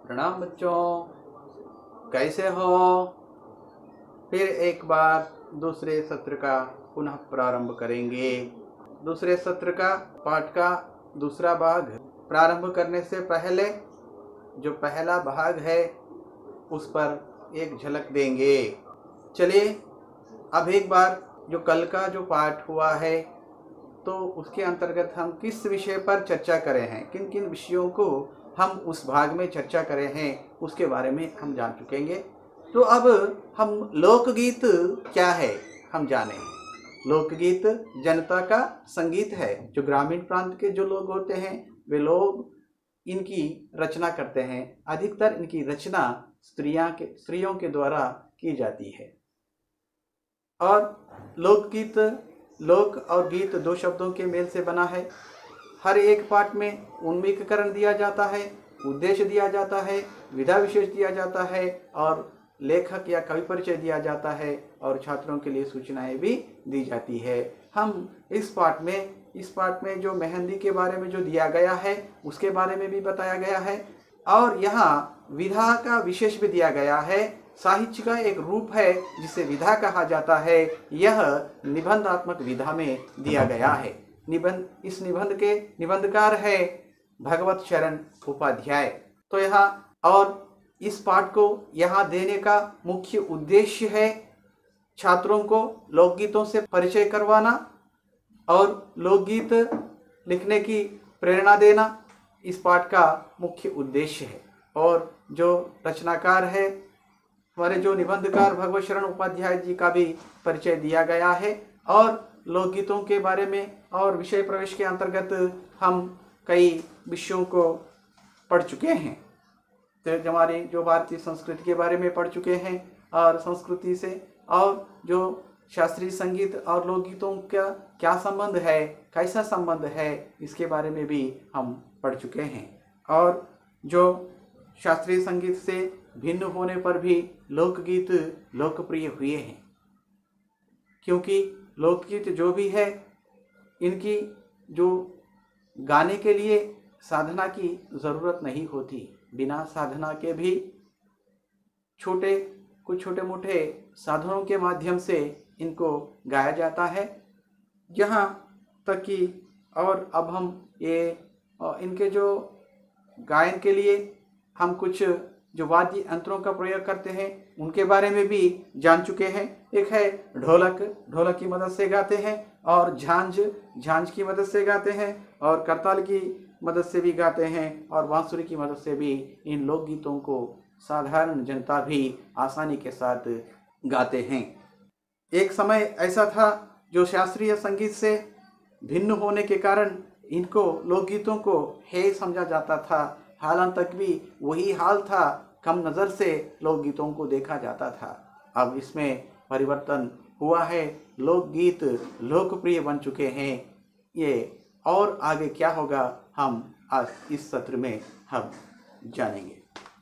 प्रणाम बच्चों, कैसे हो। फिर एक बार दूसरे सत्र का पुनः प्रारंभ करेंगे। दूसरे सत्र का पाठ का दूसरा भाग प्रारंभ करने से पहले जो पहला भाग है उस पर एक झलक देंगे। चलिए अब एक बार जो कल का जो पाठ हुआ है तो उसके अंतर्गत हम किस विषय पर चर्चा करें हैं, किन किन विषयों को हम उस भाग में चर्चा करें हैं उसके बारे में हम जान चुकेंगे। तो अब हम लोकगीत क्या है हम जाने। लोकगीत जनता का संगीत है। जो ग्रामीण प्रांत के जो लोग होते हैं वे लोग इनकी रचना करते हैं। अधिकतर इनकी रचना स्त्रियों के द्वारा की जाती है। और लोकगीत, लोक और गीत दो शब्दों के मेल से बना है। हर एक पाठ में उन्मीकीकरण दिया जाता है, उद्देश्य दिया जाता है, विधा विशेष दिया जाता है और लेखक या कवि परिचय दिया जाता है और छात्रों के लिए सूचनाएं भी दी जाती है। हम इस पाठ में जो मेहंदी के बारे में जो दिया गया है उसके बारे में भी बताया गया है और यहाँ विधा का विशेष भी दिया गया है। साहित्य का एक रूप है जिसे विधा कहा जाता है। यह निबंधात्मक विधा में दिया गया है। इस निबंध के निबंधकार है भगवत शरण उपाध्याय। तो यहाँ और इस पाठ को यहाँ देने का मुख्य उद्देश्य है छात्रों को लोकगीतों से परिचय करवाना और लोकगीत लिखने की प्रेरणा देना इस पाठ का मुख्य उद्देश्य है। और जो रचनाकार है हमारे जो निबंधकार भगवत शरण उपाध्याय जी का भी परिचय दिया गया है और लोकगीतों के बारे में और विषय प्रवेश के अंतर्गत हम कई विषयों को पढ़ चुके हैं। तो हमारी जो भारतीय संस्कृति के बारे में पढ़ चुके हैं और संस्कृति से और जो शास्त्रीय संगीत और लोकगीतों का क्या संबंध है, कैसा संबंध है, इसके बारे में भी हम पढ़ चुके हैं। और जो शास्त्रीय संगीत से भिन्न होने पर भी लोकगीत लोकप्रिय हुए हैं, क्योंकि लोकगीत जो भी है इनकी जो गाने के लिए साधना की ज़रूरत नहीं होती। बिना साधना के भी कुछ छोटे मोटे साधनों के माध्यम से इनको गाया जाता है। जहाँ तक कि और अब हम इनके जो गायन के लिए हम कुछ जो वाद्य यंत्रों का प्रयोग करते हैं उनके बारे में भी जान चुके हैं। एक है ढोलक की मदद से गाते हैं और झांझ की मदद से गाते हैं और करताल की मदद से भी गाते हैं और बांसुरी की मदद से भी इन लोकगीतों को साधारण जनता भी आसानी के साथ गाते हैं। एक समय ऐसा था जो शास्त्रीय संगीत से भिन्न होने के कारण इनको लोकगीतों को हेय समझा जाता था। हालांकि तक भी वही हाल था, कम नज़र से लोकगीतों को देखा जाता था। अब इसमें परिवर्तन हुआ है, लोकगीत लोकप्रिय बन चुके हैं। ये और आगे क्या होगा हम आज इस सत्र में हम जानेंगे।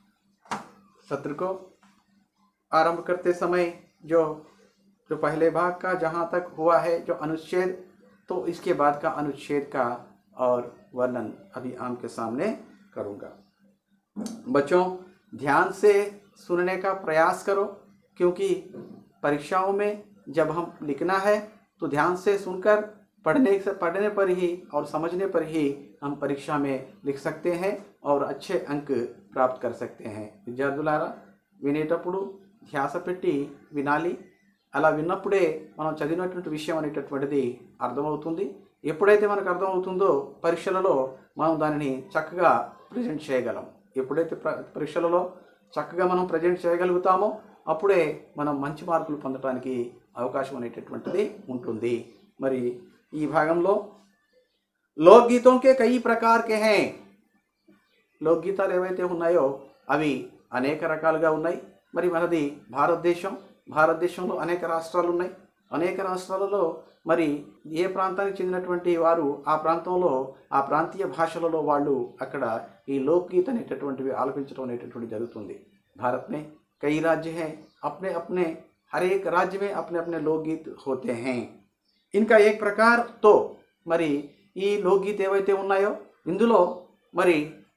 सत्र को आरंभ करते समय जो पहले भाग का जहाँ तक हुआ है जो अनुच्छेद, तो इसके बाद का अनुच्छेद का और वर्णन अभी आपके सामने करूँगा। बच्चों ध्यान से सुनने का प्रयास करो, क्योंकि परीक्षाओं में जब हम लिखना है तो ध्यान से सुनकर पढ़ने पर ही और समझने पर ही हम परीक्षा में लिख सकते हैं और अच्छे अंक प्राप्त कर सकते हैं। విద్యార్థులారా వినేటప్పుడు ధ్యాస పెట్టి వినాలి। అలా విన్నప్పుడే మనం చదివినటువంటి విషయం అనేటటువంటిది అర్థమవుతుంది। ఎప్పుడైతే మనకు అర్థమవుతుందో పరీక్షలలో మనం దానిని చక్కగా ప్రజెంట్ చేయగలం। ఎప్పుడైతే పరీక్షలలో చక్కగా మనం ప్రజెంట్ చేయగలుగుతామో అప్పుడే మనం మంచి మార్కులు పొందడానికి అవకాశం అనేటటువంటిది ఉంటుంది। మరి ఈ భాగంలో లోకగీతों के कई प्रकार के हैं। లోకగీతాలు ఏవైతే ఉన్నాయో అవి అనేక రకాలుగా ఉన్నాయి। మరి మనది భారతదేశంలో అనేక రాష్ట్రాలు ఉన్నాయి। అనేక రాష్ట్రాలలో మరి ఏ ప్రాంతానికి చెందినటువంటి వారు ఆ ప్రాంతంలో ఆ ప్రాంతీయ భాషలలో వాళ్ళు అక్కడ ఈ లోकगीत అనేటటువంటివి ఆలపించడం అనేటటువంటి జరుగుతుంది। भारत में कई राज्य हैं, अपने हर एक राज्य में अपने अपने लोकगीत होते हैं। इनका एक प्रकार तो మరి ఈ లోकगीत ఏవైతే ఉన్నాయో ఇందులో మరి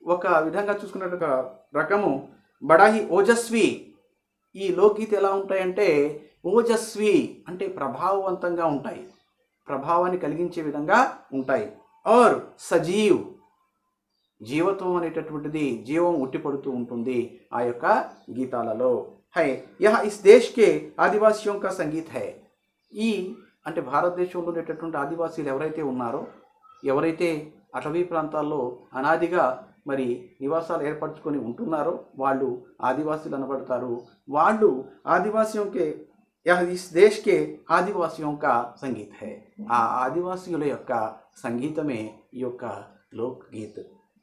ఒక విధంగా చూసుకున్నట్టు ఒక రకము బడా హి ఓజస్వి. ఈ లోక్గీత ఎలా ఉంటాయంటే ఓజస్వి అంటే ప్రభావవంతంగా ఉంటాయి, ప్రభావాన్ని కలిగించే విధంగా ఉంటాయి. और సజీవ్, జీవత్వం అనేటటువంటిది జీవం ఉట్టిపడుతూ ఉంటుంది ఆ యొక్క గీతాలలో. హై యహ ఇస్ దేశ్ కే ఆదివాసియోं का సంగీత్ హై. ఈ అంటే భారతదేశంలో ఉండేటటువంటి ఆదివాసీలు ఎవరైతే ఉన్నారో, ఎవరైతే అటవీ ప్రాంతాల్లో అనాదిగా మరి నివాసాలు ఏర్పరచుకొని ఉంటున్నారో వాళ్ళు ఆదివాసీలు అనబడతారు. వాళ్ళు ఆదివాసిयों के यह इस देश के आदिवासियों का संगीत है. ఆ ఆదివాసీల యొక్క సంగీతమే ఈ యొక్క లోక్గీత్.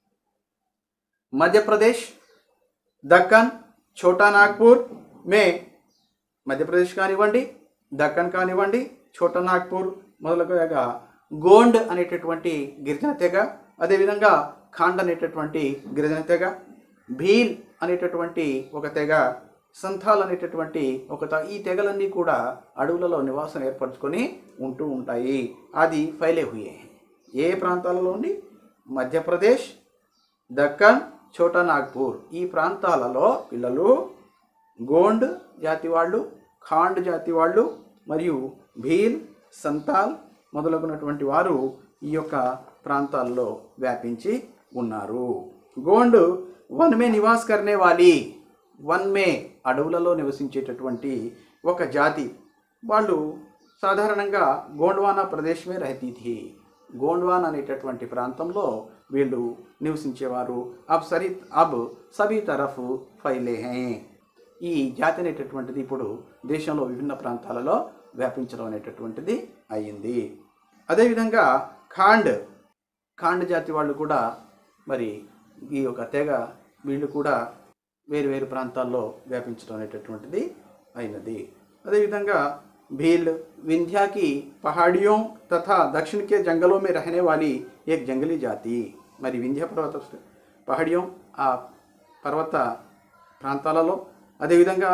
मध्य प्रदेश दक्कन छोटा नागपुर में मध्य प्रदेश కానివ్వండి, దక్కన్ కానివ్వండి, छोटा नागपुर మొదలుగా గోండ్ అనేటటువంటి గిరిజన తెగ, అదేవిధంగా ఖాండ్ అనేటటువంటి గిరిజన తెగ, భీల్ అనేటటువంటి ఒక తెగ, సంథాల్ అనేటటువంటి ఒక ఈ తెగలన్నీ కూడా అడవులలో నివాసం ఏర్పరచుకొని ఉంటూ ఉంటాయి. అది ఫైలే హుయే. ఏ ప్రాంతాలలో ఉండి? మధ్యప్రదేశ్, దక్కన్, ఛోటా నాగ్పూర్ ఈ ప్రాంతాలలో పిల్లలు గోండ్ జాతి వాళ్ళు, ఖాండ్ జాతి వాళ్ళు మరియు భీల్, సంతాల్ మొదలగునటువంటి వారు ఈ యొక్క ప్రాంతాల్లో వ్యాపించి ఉన్నారు. గోండ్ వన్ మే నివాస్ కర్నే వాలి, వన్ మే అడవులలో నివసించేటటువంటి ఒక జాతి. వాళ్ళు సాధారణంగా గోండ్వానా ప్రదేశమే రహతీ థీ. గోండ్వాన్ అనేటటువంటి ప్రాంతంలో వీళ్ళు నివసించేవారు. అబ్ సభీ తరఫ్ ఫైలే హై. ఈ జాతి అనేటటువంటిది ఇప్పుడు దేశంలో విభిన్న ప్రాంతాలలో వ్యాపించడం అనేటటువంటిది అయ్యింది. అదేవిధంగా ఖాండ్ జాతి వాళ్ళు కూడా మరి ఈ యొక్క తెగ వీళ్ళు కూడా వేరు వేరు ప్రాంతాల్లో వ్యాపించడం అనేటటువంటిది అయినది. అదేవిధంగా भील विंध्या की पहाड़ियों तथा दक्षिण के जंगलों में रहने वाली एक जंगली जाति. మరి వింధ్య పర్వత పహాడియం ఆ పర్వత ప్రాంతాలలో, అదేవిధంగా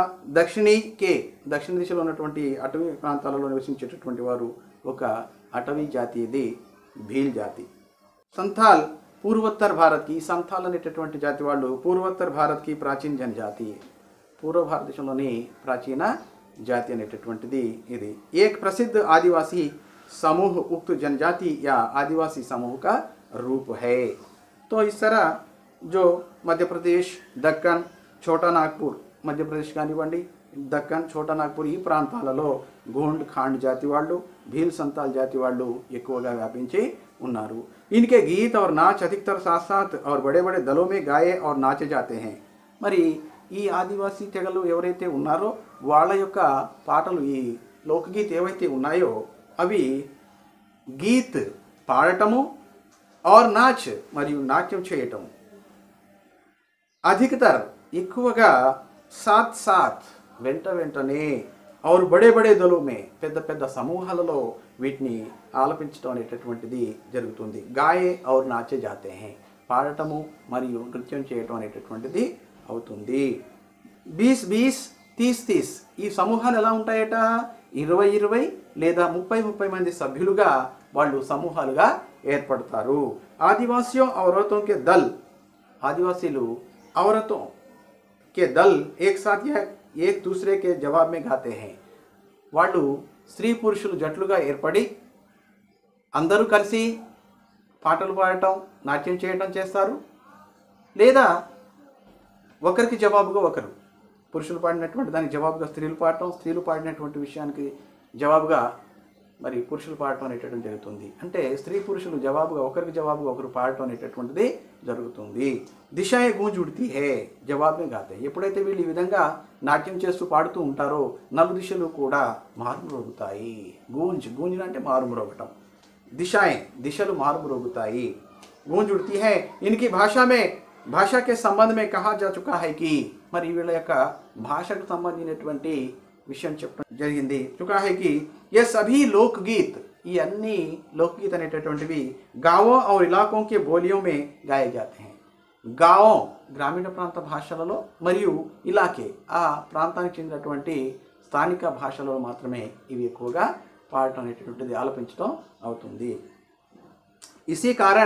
దక్షిణ దిశలో ఉన్నటువంటి అటవీ ప్రాంతాలలో నివసించేటటువంటి వారు ఒక అటవీ జాతి, ఇది భీల్ జాతి. సంథాల్ పూర్వోత్తర భారత్కి, సంథాల్ అనేటటువంటి జాతి వాళ్ళు పూర్వోత్తర భారత్కి ప్రాచీన జనజాతి, పూర్వ భారతదేశంలోని ప్రాచీన जाति అనేటటువంటిది ఇది. एक प्रसिद्ध आदिवासी समूह उक्त जनजाति या आदिवासी समूह का रूप है. तो इस तरह जो मध्य प्रदेश, दक्कन, छोटा नागपुर, मध्य प्रदेश కానివ్వండి, దక్కన్, ఛోటా నాగ్పూర్ ఈ ప్రాంతాలలో గోండ్, ఖాండ్ జాతి వాళ్ళు, భీల్, సంతాల్ జాతి వాళ్ళు ఎక్కువగా వ్యాపించి ఉన్నారు. इनके गीत और नाच अधिकतर साथ साथ और बड़े बड़े दलों में गाए और नाचे जाते हैं. మరి ఈ ఆదివాసీ తెగలు ఎవరైతే ఉన్నారో వాళ్ళ యొక్క పాటలు, ఈ లోకగీత్ ఏవైతే ఉన్నాయో అవి గీత్ పాడటము, ఆర్ నాచ్ మరియు నాట్యం చేయటం, అధికతర్ ఎక్కువగా, సాత్ సాత్ వెంటనే, और बड़े बड़े दलों में పెద్ద పెద్ద సమూహాలలో వీటిని ఆలపించడం అనేటటువంటిది జరుగుతుంది. గాయే और నాచే జాతే హై, పాడటము మరియు నృత్యం చేయటం అనేటటువంటిది అవుతుంది. 20-20, 30-30 ఈ సమూహాలు ఎలా ఉంటాయట? 20-20 లేదా 30-30 మంది సభ్యులుగా వాళ్ళు సమూహాలుగా ఏర్పడతారు. ఆదివాసియోं औरतों के दल, ఆదివాసీలు औरतों के दल एक साथ या एक दूसरे के जवाब में गाते हैं. వాళ్ళు స్త్రీ పురుషులు జట్లుగా ఏర్పడి అందరూ కలిసి పాటలు పాడటం, నాట్యం చేయటం చేస్తారు. లేదా ఒకరికి జవాబుగా ఒకరు, పురుషులు పాడినటువంటి దానికి జవాబుగా స్త్రీలు పాడటం, స్త్రీలు పాడినటువంటి విషయానికి జవాబుగా మరి పురుషులు పాడటం అనేటటువంటి జరుగుతుంది. అంటే స్త్రీ పురుషులు జవాబుగా ఒకరికి జవాబుగా ఒకరు పాడటం అనేటటువంటిది జరుగుతుంది. దిశాయే గూంజ్ ఉడితి హే, జవాబే గాతే. ఎప్పుడైతే వీళ్ళు ఈ విధంగా నాట్యం చేస్తూ పాడుతూ ఉంటారో నలు దిశలు కూడా మారుమ్రోగుతాయి. గూంజ్ అంటే మారుమ్రోగటం, దిశాయే దిశలు మారుమ్రోగుతాయి. గూంజ్ ఉడితి హే. ఇన్కి భాషా కే సంబంధ మే కహా జా చుకా హై కి, మరి వీళ్ళ యొక్క భాషకు సంబంధించినటువంటి విషయం చెప్పడం జరిగింది. చుకా హై కి ये सभी लोकगीत, ఈ అన్ని లోకగీత అనేటటువంటివి గావో और इलाकों के बोलियों में गाए जाते हैं. గావో గ్రామీణ ప్రాంత భాషలలో మరియు ఇలాకే ఆ ప్రాంతానికి చెందినటువంటి స్థానిక భాషలలో మాత్రమే ఇవి ఎక్కువగా పాడటం అనేటటువంటిది ఆలపించడం అవుతుంది. इसी कारण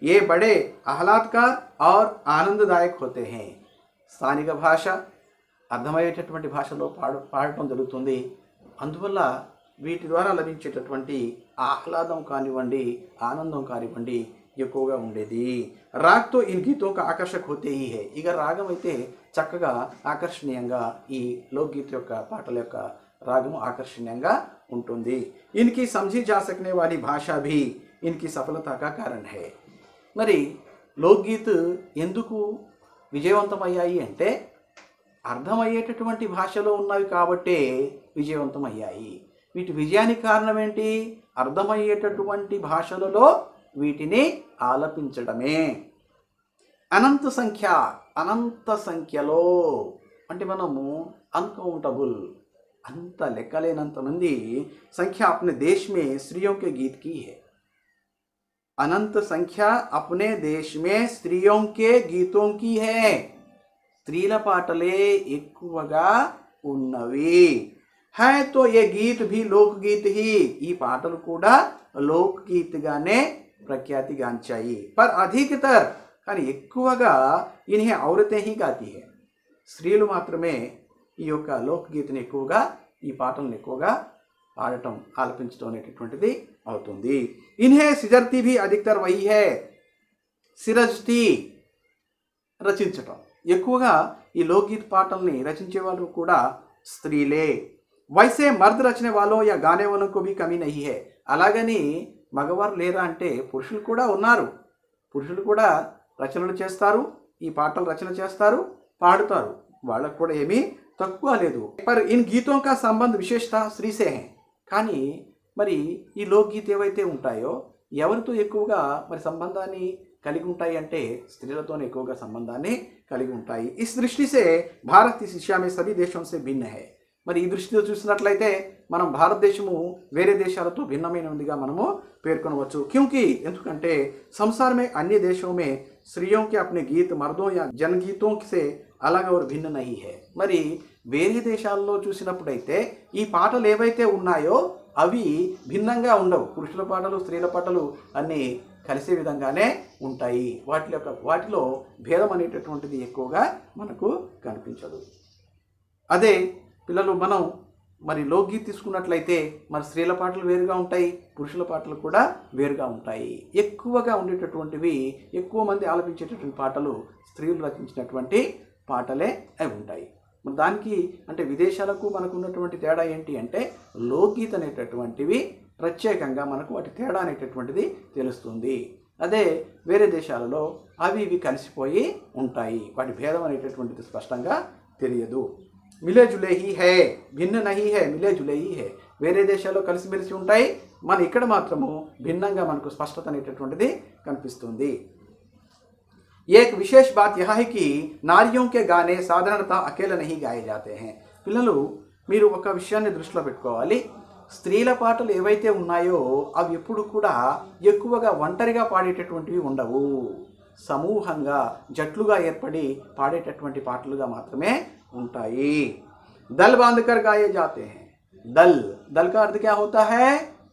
ये बड़े ఆహ్లాదకర్ और ఆనందదాయक होते हैं. స్థానిక భాష అర్థమయ్యేటటువంటి భాషలో పాడటం జరుగుతుంది. అందువల్ల వీటి ద్వారా లభించేటటువంటి ఆహ్లాదం కానివ్వండి, ఆనందం కానివ్వండి ఎక్కువగా ఉండేది. రాగ్ తో ఇన్ గీతో కా ఆకర్షక్ హోతే హీ హై. ఇక రాగం అయితే చక్కగా ఆకర్షణీయంగా ఈ లోక్గీత యొక్క పాటల యొక్క రాగము ఆకర్షణీయంగా ఉంటుంది. ఇన్కి సమझी जा सकने वाली भाषा भी इनकी सफलता का कारण है. మరి లోక్గీత్ ఎందుకు విజయవంతమయ్యాయి అంటే అర్థమయ్యేటటువంటి భాషలో ఉన్నవి కాబట్టే విజయవంతమయ్యాయి. వీటి విజయానికి కారణం ఏంటి? అర్థమయ్యేటటువంటి భాషలలో వీటిని ఆలపించడమే. అనంత సంఖ్యలో అంటే మనము అన్కౌంటబుల్ अंत लेखलेनंत मंदी संख्या अपने देश में स्त्रियों के गीत की है. अनंत संख्या अपने देश में स्त्रियों के गीतों की है. स्त्रीల పాటలే ఎక్కువగా ఉన్నవి. है तो ये गीत भी लोकगीत ही. ఈ పాటలు కూడా లోక్గీత్గానే ప్రఖ్యాతి గాంచాయి. पर अधिकतर కానీ ఎక్కువగా इन्हें औरतें ही गाती है. స్త్రీలు మాత్రమే ఈ యొక్క లోక్గీతని ఎక్కువగా ఈ పాటలను ఎక్కువగా పాడటం ఆలపించడం అనేటటువంటిది అవుతుంది. ఇన్హే సిజర్తి भी अधिकतर वही है. సిరజ్తి రచించటం ఎక్కువగా ఈ లోక్గీత్ పాటల్ని రచించే వాళ్ళు కూడా స్త్రీలే. वैसे मर्द रचने वालों या गाने वालों को भी कमी नहीं है. అలాగని మగవారు లేరా అంటే పురుషులు కూడా ఉన్నారు. పురుషులు కూడా రచనలు చేస్తారు, ఈ పాటలు రచన చేస్తారు, పాడుతారు. వాళ్ళకు కూడా ఏమీ తక్కువ లేదు. पर इन गीतों का संबंध विशेषतः स्त्री से है. కానీ మరి ఈ లోక్గీత్ ఏవైతే ఉంటాయో ఎవరితో ఎక్కువగా మరి సంబంధాన్ని కలిగి ఉంటాయి అంటే స్త్రీలతోనే ఎక్కువగా సంబంధాన్ని కలిగి ఉంటాయి. इस दृष्टि से भारत इस दिशा में सभी देशों से भिन्न है. మరి ఈ దృష్టితో చూసినట్లయితే మనం భారతదేశము వేరే దేశాలతో భిన్నమైనదిగా మనము పేర్కొనవచ్చు. क्योंकि ఎందుకంటే संसार में अन्य देशों में स्त्रियों के अपने गीत मर्दों या जनगीतों से अलग और भिन्न नहीं है. మరి వేరే దేశాల్లో చూసినప్పుడైతే ఈ పాటలు ఏవైతే ఉన్నాయో అవి భిన్నంగా ఉండవు. పురుషుల పాటలు స్త్రీల పాటలు అన్నీ కలిసే విధంగానే ఉంటాయి. వాటిలో భేదం అనేటటువంటిది ఎక్కువగా మనకు కనిపించదు. అదే పిల్లలు మనం మరి లోక్గీత్ తీసుకున్నట్లయితే మరి స్త్రీల పాటలు వేరుగా ఉంటాయి, పురుషుల పాటలు కూడా వేరుగా ఉంటాయి. ఎక్కువగా ఉండేటటువంటివి ఎక్కువ మంది ఆలపించేటటువంటి పాటలు స్త్రీలు రచించినటువంటి పాటలే అవి ఉంటాయి. మరి దానికి అంటే విదేశాలకు మనకు ఉన్నటువంటి తేడా ఏంటి అంటే లోక్గీత్ అనేటటువంటివి ప్రత్యేకంగా మనకు వాటి తేడా అనేటటువంటిది తెలుస్తుంది. అదే వేరే దేశాలలో అవి ఇవి కలిసిపోయి ఉంటాయి. వాటి భేదం అనేటటువంటిది స్పష్టంగా తెలియదు. మిలే జులే హీ హై, భిన్న నహీ హై, మిలే జులే హీ హై. వేరే దేశాల్లో కలిసిమెలిసి ఉంటాయి, మన ఇక్కడ మాత్రము భిన్నంగా మనకు స్పష్టత అనేటటువంటిది కనిపిస్తుంది. एक विशेष बात यह है कि नारियों के गाने साधारणतः अकेले नहीं गाए जाते हैं. పిల్లలు మీరు ఒక విషయాన్ని దృష్టిలో పెట్టుకోవాలి. స్త్రీల పాటలు ఏవైతే ఉన్నాయో అవి ఎప్పుడు కూడా ఎక్కువగా ఒంటరిగా పాడేటటువంటివి ఉండవు. సమూహంగా జట్లుగా ఏర్పడి పాడేటటువంటి పాటలుగా మాత్రమే ఉంటాయి. దల్ బాంధకర్ గాయే జాతే हैं. దల్ దల్ का अर्थ क्या होता है?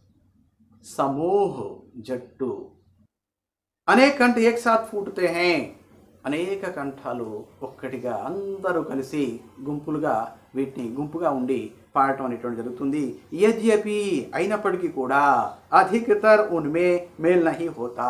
समूह, జట్టు. అనేక కంఠ ఏక్ సాత్ ఫూటతే హై. అనేక కంఠాలు ఒక్కటిగా అందరూ కలిసి గుంపులుగా వీటిని గుంపుగా ఉండి పాడటం అనేటువంటి జరుగుతుంది. యద్యపి అయినప్పటికీ కూడా అధికతర్ ఉన్మే మేల్ నహీ హోతా.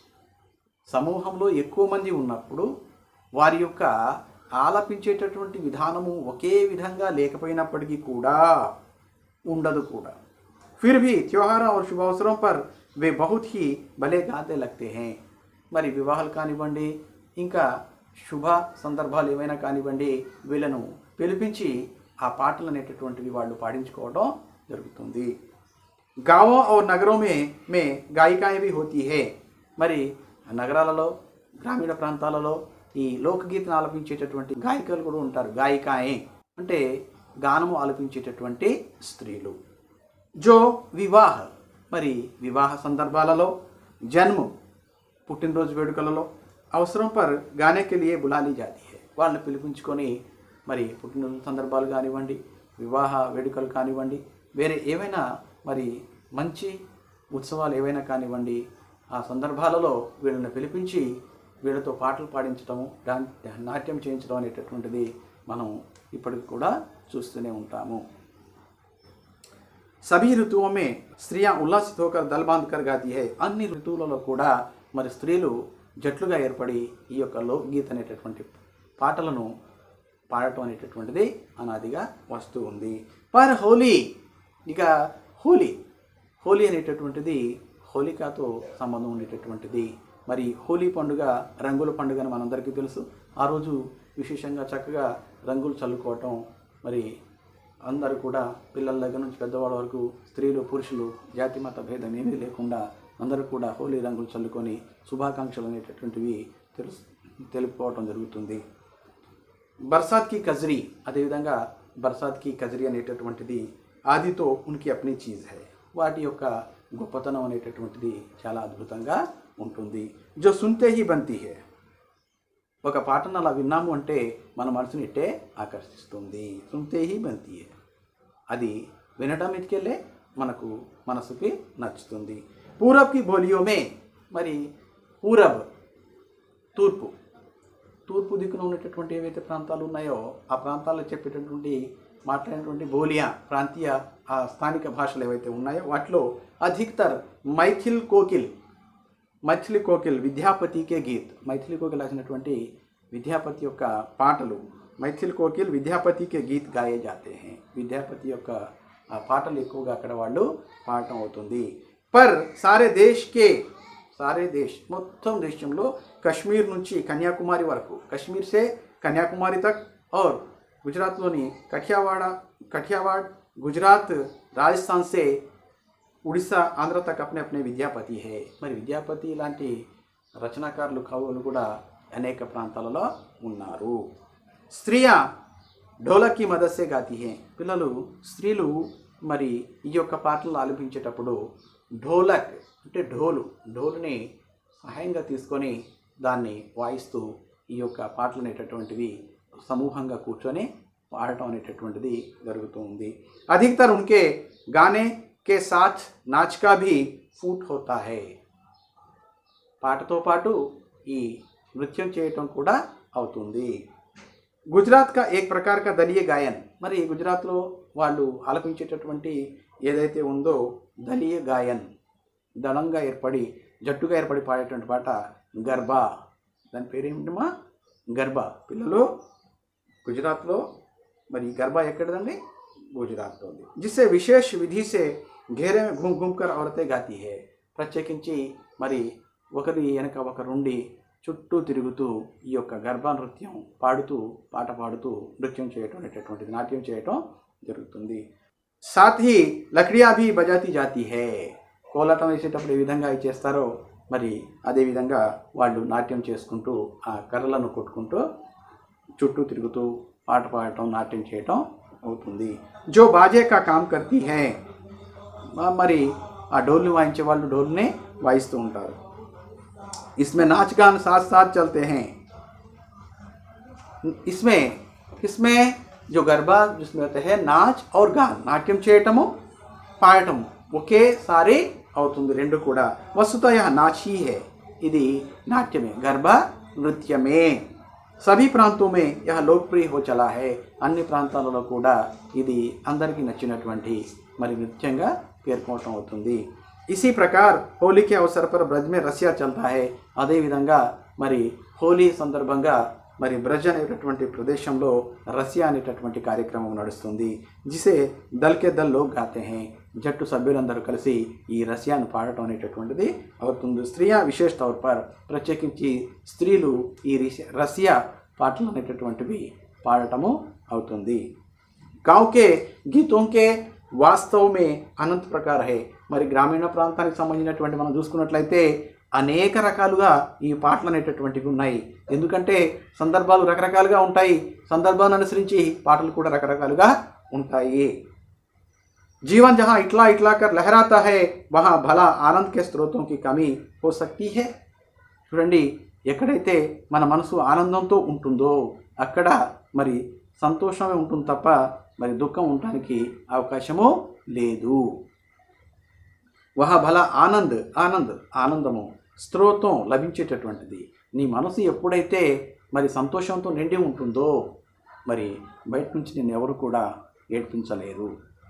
సమూహంలో ఎక్కువ మంది ఉన్నప్పుడు వారి యొక్క ఆలపించేటటువంటి విధానము ఒకే విధంగా లేకపోయినప్పటికీ కూడా ఉండదు కూడా. फिर भी त्योहारों और शुभ अवसरों पर वे बहुत ही भले गाते लगते हैं. మరి వివాహాలు కానివ్వండి, ఇంకా శుభ సందర్భాలు ఏమైనా కానివ్వండి, వీళ్ళను పిలిపించి ఆ పాటలు అనేటటువంటివి వాళ్ళు పాడించుకోవడం జరుగుతుంది. गाँवों और नगरों में गायिकाएं भी होती है. మరి నగరాలలో గ్రామీణ ప్రాంతాలలో ఈ లోకగీతను ఆలపించేటటువంటి గాయకులు కూడా ఉంటారు. గాయికాయే అంటే గానము ఆలపించేటటువంటి స్త్రీలు. జో వివాహ మరి వివాహ సందర్భాలలో, జన్మ పుట్టినరోజు వేడుకలలో, అవసరం పర్ గానేకి లియే బులాలి జాతి హై. వాళ్ళని పిలిపించుకొని మరి పుట్టినరోజు సందర్భాలు కానివ్వండి, వివాహ వేడుకలు కానివ్వండి, వేరే ఏవైనా మరి మంచి ఉత్సవాలు ఏవైనా కానివ్వండి, ఆ సందర్భాలలో వీళ్ళని పిలిపించి వీళ్ళతో పాటలు పాడించడము, నాట్యం చేయించడం అనేటటువంటిది మనం ఇప్పటికి కూడా చూస్తూనే ఉంటాము. सभी ऋतुओं में स्त्रियां उल्लासित होकर दल बांध कर गाती है. అన్ని ఋతువులలో కూడా మరి స్త్రీలు జట్లుగా ఏర్పడి ఈ యొక్క లోక్గీత అనేటటువంటి పాటలను పాడటం అనేటటువంటిది అనాదిగా వస్తూ ఉంది. పర్ హోలీ, ఇక హోలీ అనేటటువంటిది హోలికాతో సంబంధం ఉండేటటువంటిది. మరి హోలీ పండుగ రంగుల పండుగ అని మనందరికీ తెలుసు. ఆ రోజు విశేషంగా చక్కగా రంగులు చల్లుకోవటం, మరి అందరూ కూడా పిల్లల దగ్గర నుంచి పెద్దవాళ్ళ వరకు స్త్రీలు పురుషులు జాతి మత భేదం ఏమీ లేకుండా అందరూ కూడా హోలీ రంగులు చల్లుకొని శుభాకాంక్షలు అనేటటువంటివి తెలుపుకోవటం జరుగుతుంది. బర్సాత్ కి కజరీ, అదేవిధంగా బర్సాత్ కి కజరీ అనేటటువంటిది ఆదితో ఉనికి అప్నీ చీజ్ హై, వాటి యొక్క గొప్పతనం అనేటటువంటిది చాలా అద్భుతంగా ఉంటుంది. జో సున్తే హీ బంతీ హై, ఒక పాటను అలా విన్నాము అంటే మన మనసుని ఇట్టే ఆకర్షిస్తుంది. సున్తే హీ బంతీ హై, అది వినటం ఇటుకెళ్ళే మనకు మనసుకి నచ్చుతుంది. పూరబ్కి బోలియోమే, మరి పూరబ్ తూర్పు దిక్కున ఉన్నటువంటి ఏవైతే ప్రాంతాలు ఉన్నాయో ఆ ప్రాంతాల్లో చెప్పేటటువంటి మాట్లాడేటువంటి బోలియా ప్రాంతీయ ఆ స్థానిక భాషలు ఏవైతే ఉన్నాయో వాటిలో అధికతర్ మైథిలి కోకిల్ విద్యాపతికే గీత్, మైథిలి కోకిల్ రాసినటువంటి విద్యాపతి యొక్క పాటలు, మైథిలి కోకిల్ విద్యాపతికే గీత్ గాయే జాతే హై, విద్యాపతి యొక్క ఆ పాటలు ఎక్కువగా అక్కడ వాళ్ళు పాడటం అవుతుంది. పర్ సారే దేశ్ మొత్తం దేశంలో కశ్మీర్ నుంచి కన్యాకుమారి వరకు, కశ్మీర్ సే కన్యాకుమారి తక్ और గుజరాత్లోని కఠియావాడ్ గుజరాత్ రాజస్థాన్ సే ఉడిస్సా ఆంధ్ర తక్ అప్నే విద్యాపతి హే, మరి విద్యాపతి లాంటి రచనాకారులు కవులు కూడా అనేక ప్రాంతాలలో ఉన్నారు. స్త్రీయా ఢోలక్ కి మదద్ సే గాతీ హే, స్త్రీలు మరి ఈ యొక్క పాటలు ఆలపించేటప్పుడు ఢోలక్ అంటే ఢోలుని సహాయంగా తీసుకొని దాన్ని వాయిస్తూ ఈ యొక్క పాటలు అనేటటువంటివి సమూహంగా కూర్చొని పాడటం అనేటటువంటిది జరుగుతుంది. అధికతర్ ఉన్కే గానే కే సాథ్ నాచ్ కా భీ ఫూట్ హోతా హై, పాటతో పాటు ఈ నృత్యం చేయటం కూడా అవుతుంది. గుజరాత్ కా ఏక్ ప్రకార్ కా దలీయ గాయన్, మరి గుజరాత్లో వాళ్ళు ఆలపించేటటువంటి ఏదైతే ఉందో దలీయ గాయన్, దళంగా ఏర్పడి జట్టుగా ఏర్పడి పాడేటువంటి పాట గర్బా, దాని పేరేమిటమా గర్బా. పిల్లలు గుజరాత్లో మరి గర్బా ఎక్కడదండి, గుజరాత్లో ఉంది. జిస్సే విశేష విధి సే ఘేరే మే ఘూమ్ ఘూమ్ కర్ ఔరతే గాతీ హై, ప్రత్యేకించి మరి ఒకరి వెనక ఒకరుండి చుట్టూ తిరుగుతూ ఈ యొక్క గర్భా నృత్యం పాడుతూ పాట పాడుతూ నృత్యం చేయటం అనేటటువంటిది నాట్యం చేయటం జరుగుతుంది. సాత్ హీ లక్డియా భీ బజాతీ జాతీ హై, కోలాటం వేసేటప్పుడు ఏ విధంగా అవి చేస్తారో మరి అదేవిధంగా వాళ్ళు నాట్యం చేసుకుంటూ ఆ కర్రలను కొట్టుకుంటూ చుట్టూ తిరుగుతూ పాట పాడటం నాట్యం చేయటం అవుతుంది. జో బాజే కా కామ్ కర్తీ హై, మరి ఆ డోల్ని వాయించే వాళ్ళు డోల్ని వాయిస్తూ ఉంటారు. इसमें नाच गान साथ साथ चलते हैं. इसमें जो गरबा जिसमें होता है नाच और गान, నాట్యం చేయటము పాడటము ఒకేసారి అవుతుంది రెండు కూడా. వస్తుత యహ నాచ్ హీ హై, ఇది నాట్యమే గర్బా నృత్యమే. సభీ ప్రాంతో మే యహ లోక్ప్రియ హో చలా హై, అన్ని ప్రాంతాలలో కూడా ఇది అందరికీ నచ్చినటువంటి మరి నృత్యంగా పేర్కొనటం అవుతుంది. इसी प्रकार होली के अवसर पर ब्रज में रसिया चलता है, అదేవిధంగా మరి హోలీ సందర్భంగా మరి బ్రజ్ అనేటటువంటి ప్రదేశంలో రసియా అనేటటువంటి కార్యక్రమం నడుస్తుంది. జిసే దల్ కే దల్ లోగ్ గాతే హై, జట్టు సభ్యులందరూ కలిసి ఈ రసియాను పాడటం అనేటటువంటిది అవుతుంది. స్త్రీయా విశేష తౌర్ పర్, ప్రత్యేకించి స్త్రీలు ఈ రసియా పాటలు అనేటటువంటివి పాడటము అవుతుంది. గావ్ కే గీతోం కే వాస్తవ మే అనంత ప్రకార హై, మరి గ్రామీణ ప్రాంతానికి సంబంధించినటువంటి మనం చూసుకున్నట్లయితే అనేక రకాలుగా ఈ పాటలు అనేటటువంటివి ఉన్నాయి. ఎందుకంటే సందర్భాలు రకరకాలుగా ఉంటాయి, సందర్భాన్ని అనుసరించి పాటలు కూడా రకరకాలుగా ఉంటాయి. జీవన్ జహా ఇట్లా ఇట్లా కర్ లహరాతా హై వహా భలా ఆనంద్ కే స్రోతం కి కమీ హో సక్తీ హై. చూడండి, ఎక్కడైతే మన మనసు ఆనందంతో ఉంటుందో అక్కడ మరి సంతోషమే ఉంటుంది తప్ప మరి దుఃఖం ఉండడానికి అవకాశము లేదు. వహ బల ఆనందము స్తోత్రం లభించేటటువంటిది. నీ మనసు ఎప్పుడైతే మరి సంతోషంతో నిండి ఉంటుందో మరి బయట నుంచి నిన్ను ఎవరు కూడా ఏడ్పించలేరు.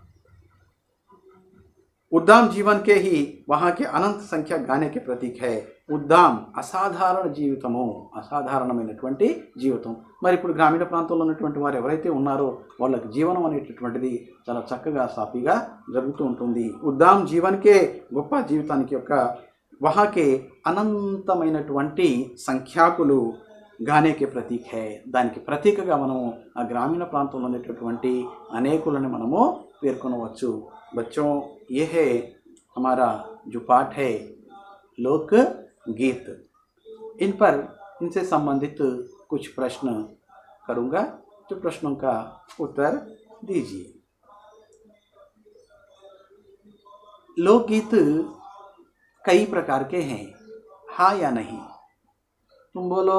उद्दाम जीवन के ही वहाँ के अनंत संख्या गाने के प्रतीक है. ఉద్దాం అసాధారణ జీవితము, అసాధారణమైనటువంటి జీవితం. మరి ఇప్పుడు గ్రామీణ ప్రాంతంలో ఉన్నటువంటి వారు ఎవరైతే ఉన్నారో వాళ్ళకి జీవనం అనేటటువంటిది చాలా చక్కగా సాఫీగా జరుగుతూ ఉంటుంది. ఉద్దాం జీవన్కే గొప్ప జీవితానికి యొక్క వహాకే అనంతమైనటువంటి సంఖ్యాకులు గానేకే ప్రతీక్ హై. దానికి ప్రతీకగా మనము ఆ గ్రామీణ ప్రాంతంలో ఉండేటటువంటి అనేకులను మనము పేర్కొనవచ్చు. बच्चों ये है हमारा जो पाठ है लोक गीत. इन पर इनसे संबंधित कुछ प्रश्न करूँगा, तो प्रश्नों का उत्तर दीजिए. लोकगीत कई प्रकार के हैं, हाँ या नहीं? तुम बोलो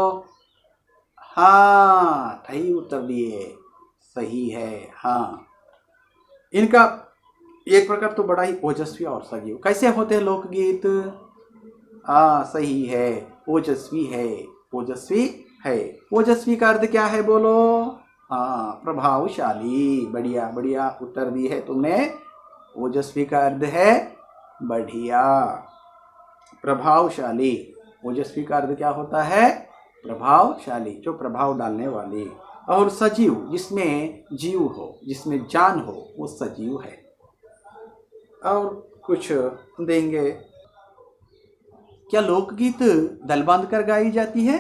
हाँ, सही उत्तर दिए, सही है, हाँ. इनका एक प्रकार तो बड़ा ही ओजस्वी और सजीव. कैसे होते हैं लोकगीत? सही है, ओजस्वी है, ओजस्वी है. ओजस्वी का अर्थ क्या है बोलो? प्रभावशाली. बढ़िया बढ़िया उत्तर दी है तुमने. ओजस्वी का अर्थ है बढ़िया, प्रभावशाली. ओजस्वी का अर्थ क्या होता है? प्रभावशाली, जो प्रभाव डालने वाली. और सजीव, जिसमें जीव हो, जिसमें जान हो, वो सजीव है. और कुछ देंगे. क्या लोकगीत दल बांध कर गाई जाती है?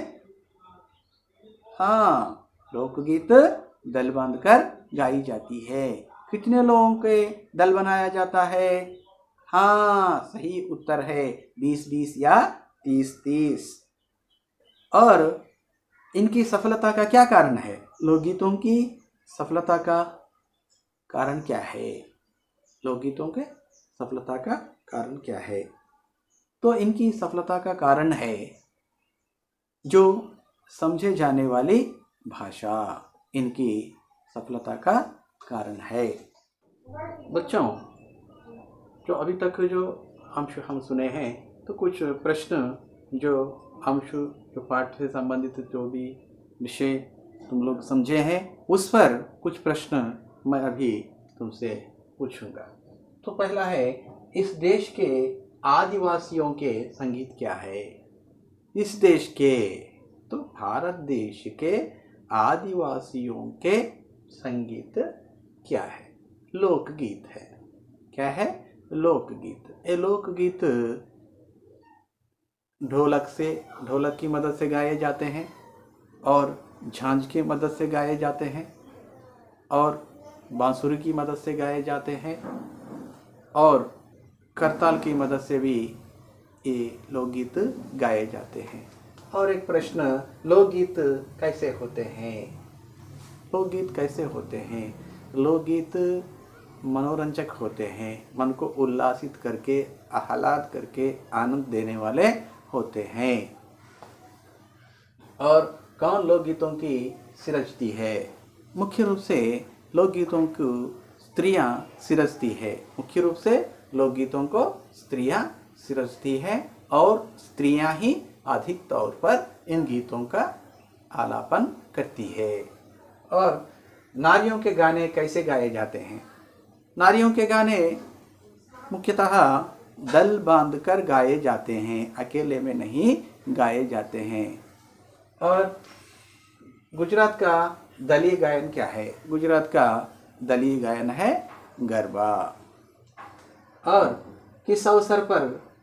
हाँ, लोकगीत दल बांध कर गाई जाती है. कितने लोगों के दल बनाया जाता है? हाँ, सही उत्तर है 20-20 या 30-30. और इनकी सफलता का क्या कारण है? लोकगीतों की सफलता का कारण क्या है? लोकगीतों के सफलता का कारण क्या है? तो इनकी सफलता का कारण है जो समझे जाने वाली भाषा, इनकी सफलता का कारण है. बच्चों, जो अभी तक जो अंश हम सुने हैं, तो कुछ प्रश्न जो अंश जो पाठ से संबंधित जो भी विषय तुम लोग समझे हैं, उस पर कुछ प्रश्न मैं अभी तुमसे पूछूंगा. तो पहला है, इस देश के आदिवासियों के संगीत क्या है? इस देश के, तो भारत देश के आदिवासियों के संगीत क्या है? लोकगीत है. क्या है? लोकगीत. ये लोकगीत ढोलक की मदद से गाए जाते हैं और झांझ की मदद से गाए जाते हैं और बांसुरी की मदद से गाए जाते हैं और करताल की मदद से भी ये लोकगीत गाए जाते हैं. और एक प्रश्न, लोकगीत कैसे होते हैं? लोकगीत कैसे होते हैं? लोकगीत मनोरंजक होते हैं, मन को उल्लासित करके, आह्लाद करके, आनंद देने वाले होते हैं. और कौन लोकगीतों की सिरजती है? मुख्य रूप से लोकगीतों को स्त्रियां सिरजती है. मुख्य रूप से लोकगीतों को स्त्रियां सिरजती है और स्त्रियां ही अधिक तौर पर इन गीतों का आलापन करती है. और नारियों के गाने कैसे गाए जाते हैं? नारियों के गाने मुख्यतः दल बांधकर गाए जाते हैं, अकेले में नहीं गाए जाते हैं. और गुजरात का दलीय गायन क्या है? गुजरात का दलीय गायन है गरबा. और किस अवसर पर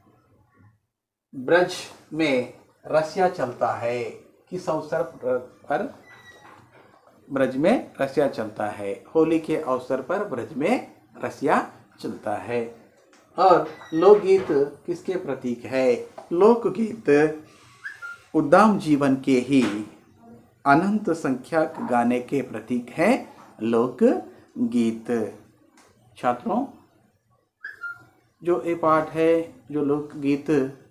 ब्रज में रसिया चलता है? किस अवसर पर ब्रज में रसिया चलता है? होली के अवसर पर ब्रज में रसिया चलता है. और लोकगीत किसके प्रतीक है? लोकगीत उद्दाम जीवन के ही अनंत संख्यक गाने के प्रतीक है लोकगीत. छात्रों, जो ये पाठ है, जो लोकगीत,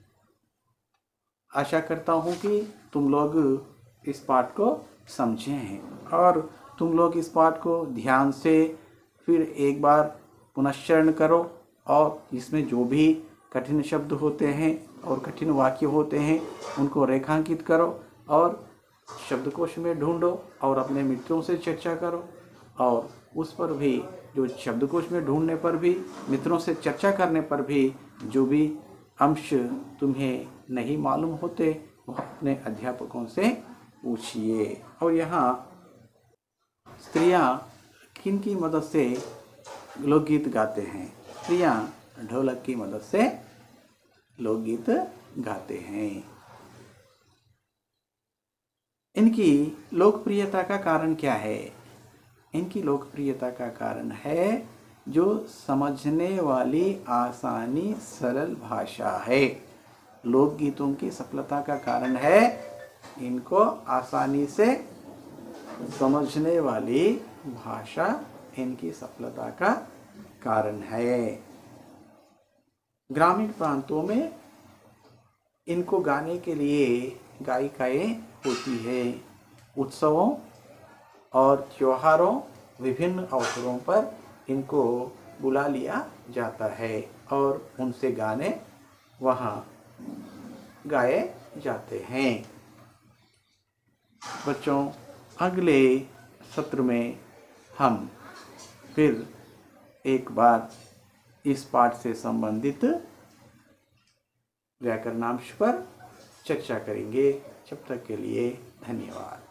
आशा करता हूँ कि तुम लोग इस पाठ को समझे हैं और तुम लोग इस पाठ को ध्यान से फिर एक बार पुनश्चरण करो और इसमें जो भी कठिन शब्द होते हैं और कठिन वाक्य होते हैं उनको रेखांकित करो और शब्दकोश में ढूंढो और अपने मित्रों से चर्चा करो। और उस पर भी जो शब्दकोश में ढूंढने पर भी, मित्रों से चर्चा करने पर भी जो भी अंश तुम्हें नहीं मालूम होते वो अपने अध्यापकों से पूछिए। और यहाँ स्त्रियाँ किन की मदद से लोकगीत गाते हैं? स्त्रियाँ ढोलक की मदद से लोकगीत गाते हैं। इनकी लोकप्रियता का कारण क्या है? इनकी लोकप्रियता का कारण है जो समझने वाली आसानी सरल भाषा है। लोकगीतों की सफलता का कारण है इनको आसानी से समझने वाली भाषा इनकी सफलता का कारण है। ग्रामीण प्रांतों में इनको गाने के लिए गायिकाएँ होती है। उत्सवों और त्योहारों, विभिन्न अवसरों पर इनको बुला लिया जाता है और उनसे गाने वहाँ गाए जाते हैं। बच्चों, अगले सत्र में हम फिर एक बार इस पाठ से संबंधित व्याकरणांश पर चर्चा करेंगे। जब तक के लिए धन्यवाद।